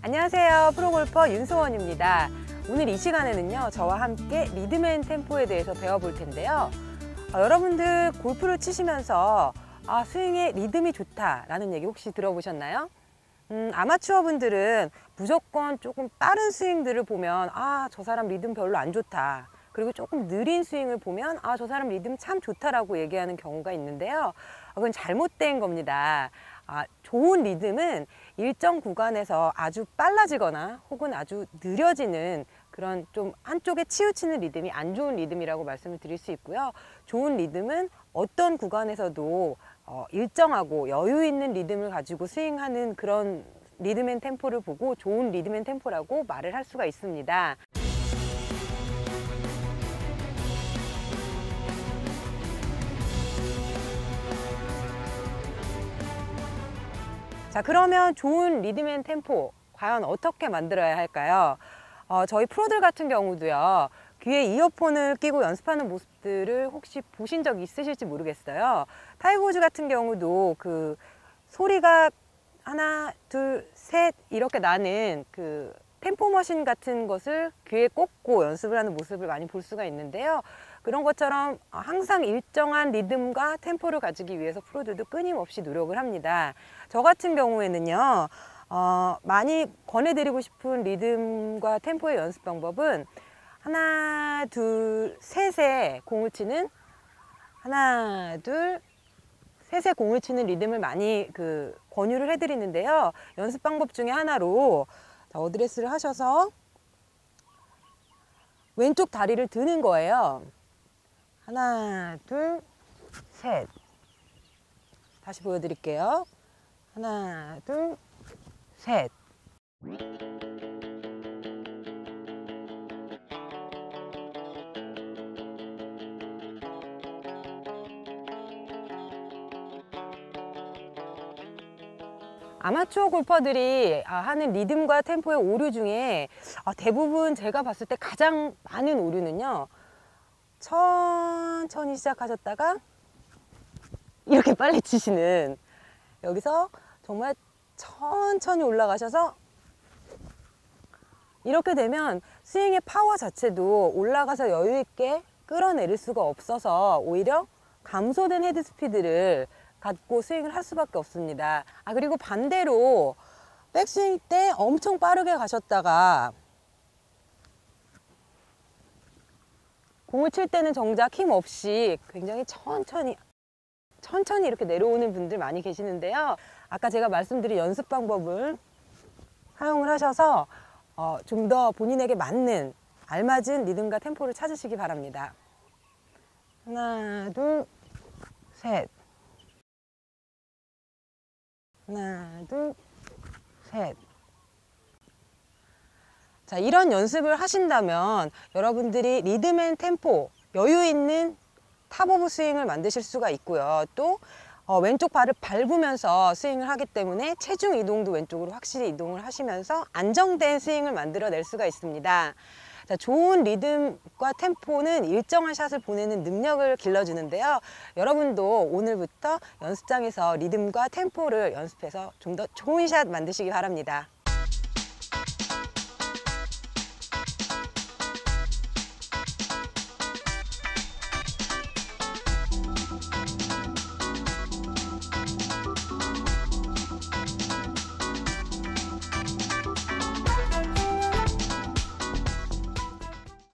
안녕하세요. 프로골퍼 윤소원입니다. 오늘 이 시간에는요, 저와 함께 리듬 앤 템포에 대해서 배워볼 텐데요. 여러분들 골프를 치시면서 스윙에 리듬이 좋다라는 얘기 혹시 들어보셨나요? 아마추어 분들은 무조건 조금 빠른 스윙들을 보면 저 사람 리듬 별로 안 좋다. 그리고 조금 느린 스윙을 보면 저 사람 리듬 참 좋다라고 얘기하는 경우가 있는데요. 그건 잘못된 겁니다. 좋은 리듬은 일정 구간에서 아주 빨라지거나 혹은 아주 느려지는 그런 좀 한쪽에 치우치는 리듬이 안 좋은 리듬이라고 말씀을 드릴 수 있고요. 좋은 리듬은 어떤 구간에서도 일정하고 여유 있는 리듬을 가지고 스윙하는 그런 리듬 앤 템포를 보고 좋은 리듬 앤 템포라고 말을 할 수가 있습니다. 자, 그러면 좋은 리듬 앤 템포 과연 어떻게 만들어야 할까요? 저희 프로들 같은 경우도요, 귀에 이어폰을 끼고 연습하는 모습들을 혹시 보신 적 있으실지 모르겠어요. 타이거 우즈 같은 경우도 그 소리가 하나, 둘, 셋 이렇게 나는 그 템포 머신 같은 것을 귀에 꽂고 연습을 하는 모습을 많이 볼 수가 있는데요. 그런 것처럼 항상 일정한 리듬과 템포를 가지기 위해서 프로들도 끊임없이 노력을 합니다. 저 같은 경우에는요, 많이 권해드리고 싶은 리듬과 템포의 연습 방법은 하나, 둘, 셋에 공을 치는 하나, 둘, 셋에 공을 치는 리듬을 많이 권유를 해드리는데요. 연습 방법 중에 하나로 어드레스를 하셔서 왼쪽 다리를 드는 거예요. 하나, 둘, 셋. 다시 보여드릴게요. 하나, 둘, 셋. 아마추어 골퍼들이 하는 리듬과 템포의 오류 중에 대부분 제가 봤을 때 가장 많은 오류는요, 천천히 시작하셨다가 이렇게 빨리 치시는, 여기서 정말 천천히 올라가셔서 이렇게 되면 스윙의 파워 자체도 올라가서 여유 있게 끌어내릴 수가 없어서 오히려 감소된 헤드 스피드를 갖고 스윙을 할 수밖에 없습니다. 그리고 반대로 백스윙 때 엄청 빠르게 가셨다가 공을 칠 때는 정작 힘 없이 굉장히 천천히 이렇게 내려오는 분들 많이 계시는데요. 아까 제가 말씀드린 연습 방법을 사용을 하셔서 좀 더 본인에게 맞는 알맞은 리듬과 템포를 찾으시기 바랍니다. 하나, 둘, 셋. 하나, 둘, 셋. 자, 이런 연습을 하신다면 여러분들이 리듬 앤 템포, 여유 있는 탑 오브 스윙을 만드실 수가 있고요. 또 왼쪽 발을 밟으면서 스윙을 하기 때문에 체중 이동도 왼쪽으로 확실히 이동을 하시면서 안정된 스윙을 만들어낼 수가 있습니다. 자, 좋은 리듬과 템포는 일정한 샷을 보내는 능력을 길러주는데요. 여러분도 오늘부터 연습장에서 리듬과 템포를 연습해서 좀 더 좋은 샷 만드시기 바랍니다.